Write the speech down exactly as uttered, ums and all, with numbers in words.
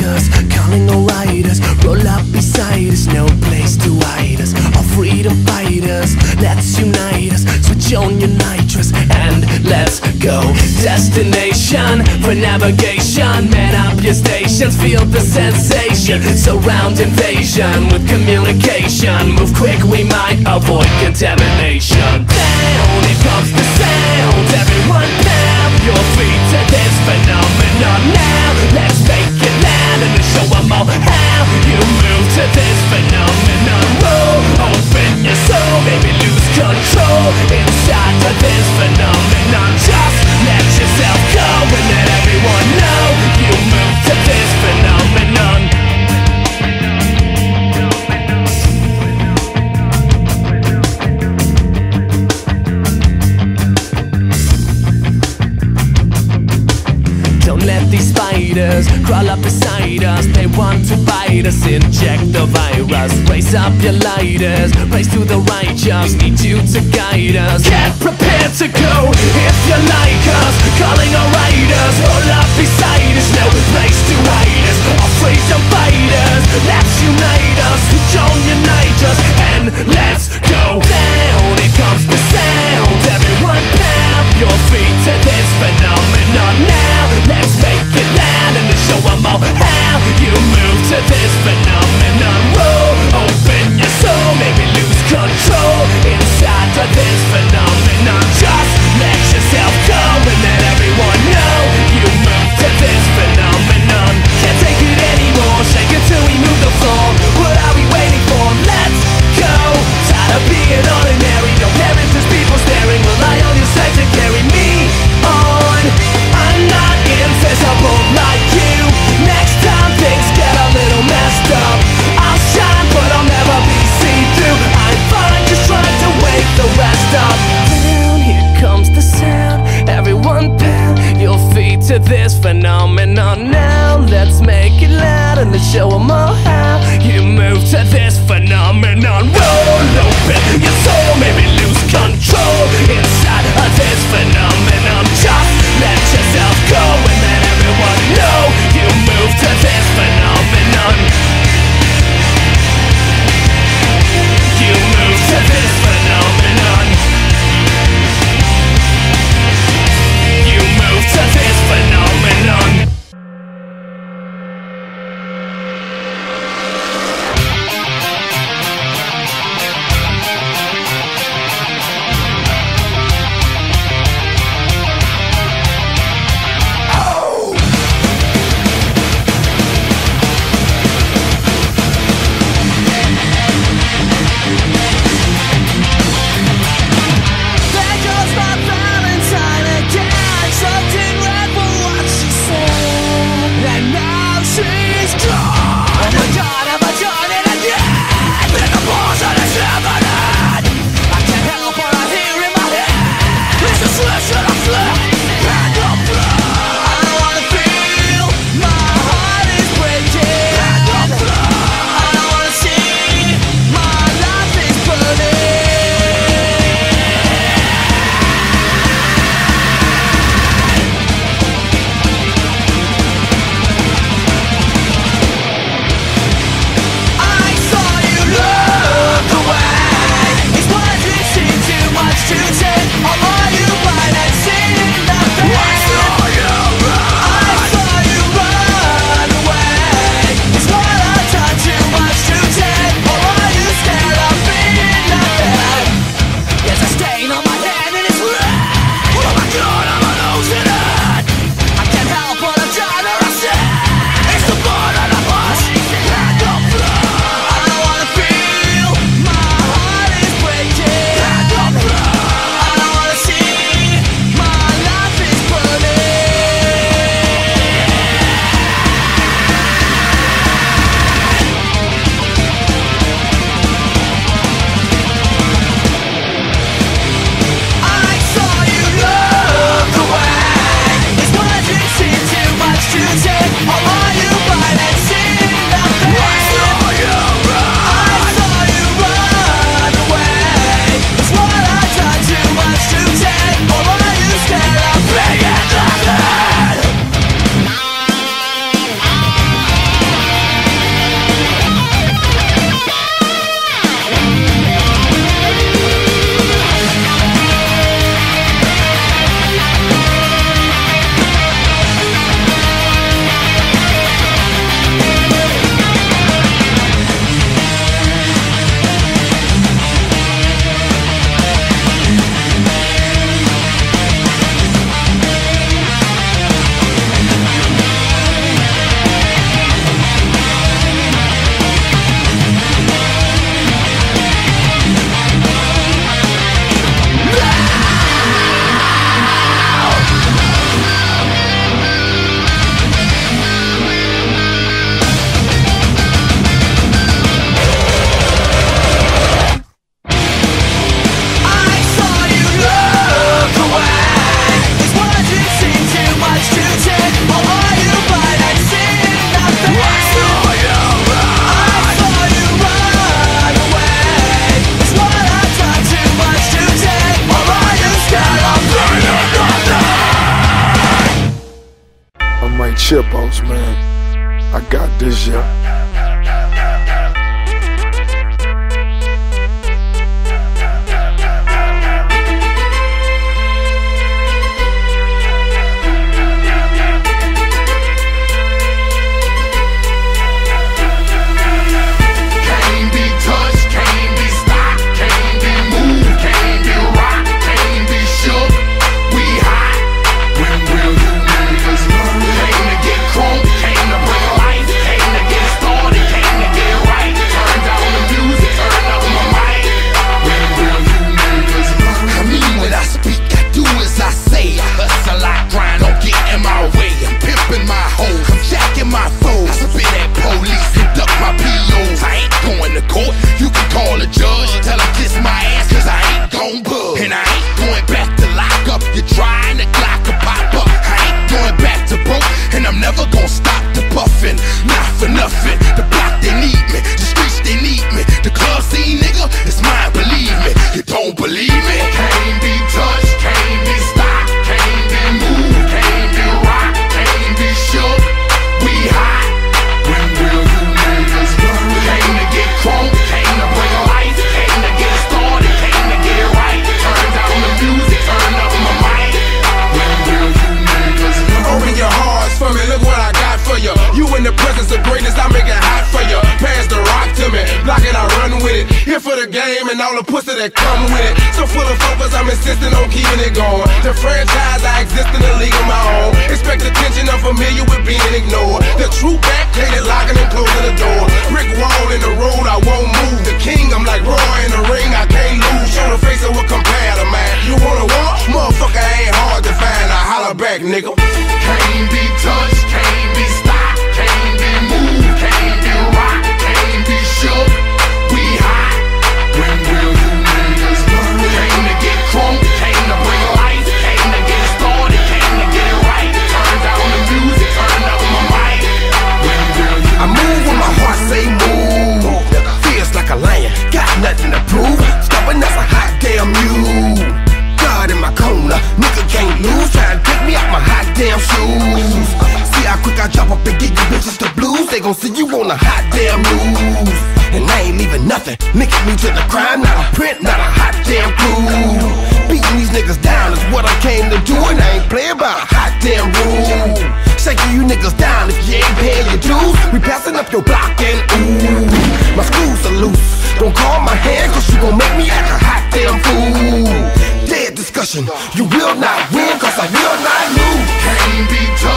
us, calling all riders. Roll up beside us, no place to hide us. All freedom fighters, let's unite us. Switch on your nitrous and let's go. Destination for navigation. Man up your stations, feel the sensation. Surround invasion with communication. Move quick, we might avoid contamination. Down, here comes the sound. Everyone pound your feet to this phenomenon now. Let's make it loud and show them all how you move to this phenomenon. Roll, open your soul, baby, lose control inside of this phenomenon. Just let yourself go and let everyone know you move to this phenomenon. These spiders crawl up beside us. They want to bite us, inject the virus. Raise up your lighters, raise to the righteous. Need you to guide us. Get prepared to go if you like us. Calling our riders, roll up beside us. No place to hide us. All freedom fighters, let's unite us. Switch on your nitrous and let's go. Down, here comes the sound. Everyone pound your feet to this phenomenon now. Let's make it loud and show them all how you move to this phenomenon. Roll, open your soul, maybe lose control inside of this phenomenon. Just let yourself go and let everyone know you move to this phenomenon. Can't take it anymore, shake it till we move the floor. What are we waiting for? Let's go. Tired of being ordinary, don't care if there's people staring. Rely on your strength to carry me on. I'm not invisible like you. Next time things get a little messed up, I'll shine but I'll never be see-through. I'm fine just trying to wake the rest up. Down, here comes the sound. Everyone pound your feet to this phenomenon now. Let's make it loud and let's show them all how you move to this phenomenon. Roll open your soul, maybe lose control inside of this phenomenon. Just let yourself go and let everyone know you move to this phenomenon. You move to this phenomenon. You move to this phenomenon. Chippos, man. I got this, yeah. And all the pussy that come with it. So full of focus, I'm insisting on keeping it going. The franchise, I exist in a league of my own. Expect attention, I'm familiar with being ignored. The true back, hated locking and closing the door. Brick wall in the road, I won't move. The king, I'm like Roy in the ring, I can't lose. Show the face of what compare to man. You wanna war? Motherfucker ain't hard to find. I holler back, nigga. Can't be touched, can't be stopped, can't be moved, can't be rocked, can't be shook. We hot. When will you niggas learn? Came to get crunk, came to bring life, came to get started, came to get it right. Turn down the music, turn up my mic. When will you I move when my heart say move. Feels like a lion, got nothing to prove. Stubborn as a hot damn mule. God in my corner, nigga can't lose. Try to take me out my hot damn shoes. See how quick I drop up and get you bitches the blues. They gon' see you on the hot damn news. And I ain't leaving nothing, linking me to the crime. Not a print, not a hot damn clue. Beating these niggas down is what I came to do. And I ain't playing by a hot damn rule. Shaking you niggas down if you ain't paying your dues. We passing up your block and ooh, my screws are loose. Don't call my hand cause you gon' make me act a hot damn fool. Dead discussion, you will not win cause I will not lose. can't be touched?